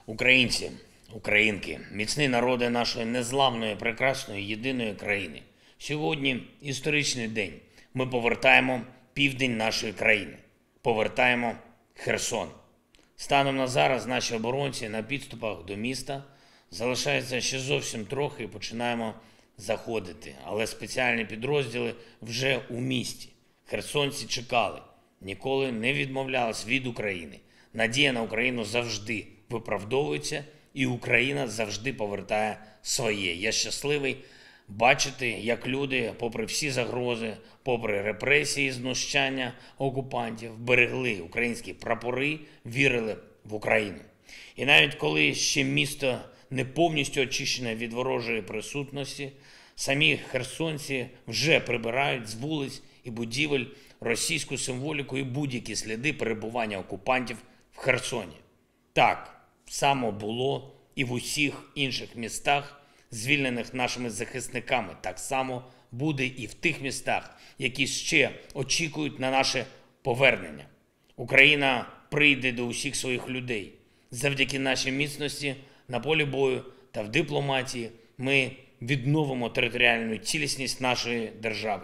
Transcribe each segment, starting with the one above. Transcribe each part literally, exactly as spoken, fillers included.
Українці, українки, міцні народи нашої незламної, прекрасної, єдиної країни. Сьогодні історичний день. Ми повертаємо південь нашої країни. Повертаємо Херсон. Станом на зараз наші оборонці на підступах до міста. Залишається ще зовсім трохи і починаємо заходити. Але спеціальні підрозділи вже у місті. Херсонці чекали. Ніколи не відмовлялись від України. Надія на Україну завжди виправдовується, і Україна завжди повертає своє. Я щасливий бачити, як люди, попри всі загрози, попри репресії, знущання окупантів, берегли українські прапори, вірили в Україну. І навіть коли ще місто не повністю очищене від ворожої присутності, самі херсонці вже прибирають з вулиць і будівель російську символіку і будь-які сліди перебування окупантів в Херсоні. Так само було і в усіх інших містах, звільнених нашими захисниками. Так само буде і в тих містах, які ще очікують на наше повернення. Україна прийде до усіх своїх людей. Завдяки нашій міцності на полі бою та в дипломатії ми відновимо територіальну цілісність нашої держави.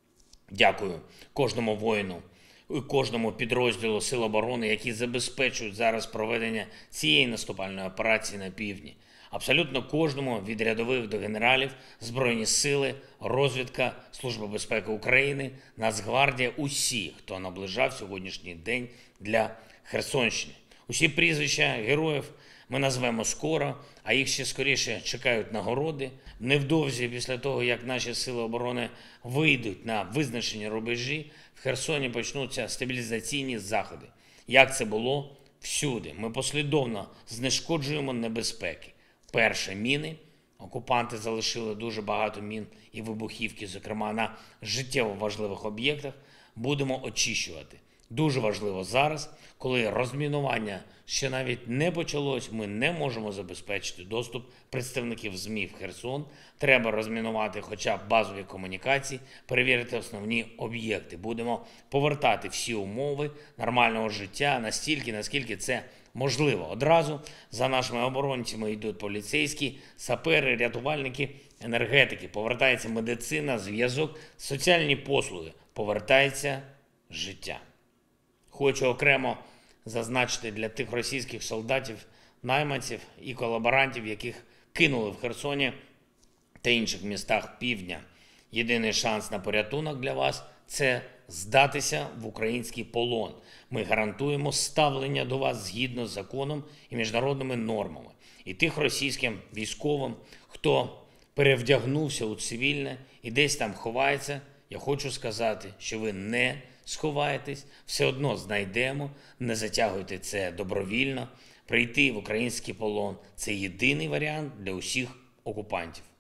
Дякую кожному воїну і кожному підрозділу Сил оборони, які забезпечують зараз проведення цієї наступальної операції на півдні. Абсолютно кожному, від рядових до генералів, Збройні сили, розвідка, Служба безпеки України, Нацгвардія, усі, хто наближав сьогоднішній день для Херсонщини. Усі прізвища героїв ми назвемо скоро, а їх ще скоріше чекають нагороди. Невдовзі після того, як наші сили оборони вийдуть на визначені рубежі, в Херсоні почнуться стабілізаційні заходи. Як це було всюди. Ми послідовно знешкоджуємо небезпеки. Перше – міни. Окупанти залишили дуже багато мін і вибухівки, зокрема на життєво важливих об'єктах. Будемо очищувати. Дуже важливо зараз, коли розмінування ще навіть не почалось, ми не можемо забезпечити доступ представників ЗМІ в Херсон. Треба розмінувати хоча б базові комунікації, перевірити основні об'єкти. Будемо повертати всі умови нормального життя настільки, наскільки це можливо. Одразу за нашими оборонцями йдуть поліцейські, сапери, рятувальники, енергетики. Повертається медицина, зв'язок, соціальні послуги. Повертається життя. Хочу окремо зазначити для тих російських солдатів, найманців і колаборантів, яких кинули в Херсоні та інших містах півдня. Єдиний шанс на порятунок для вас – це здатися в український полон. Ми гарантуємо ставлення до вас згідно з законом і міжнародними нормами. І тих російським військовим, хто перевдягнувся у цивільне і десь там ховається, я хочу сказати, що ви не сховаєтесь, все одно знайдемо, не затягуйте це добровільно. Прийти в український полон – це єдиний варіант для усіх окупантів.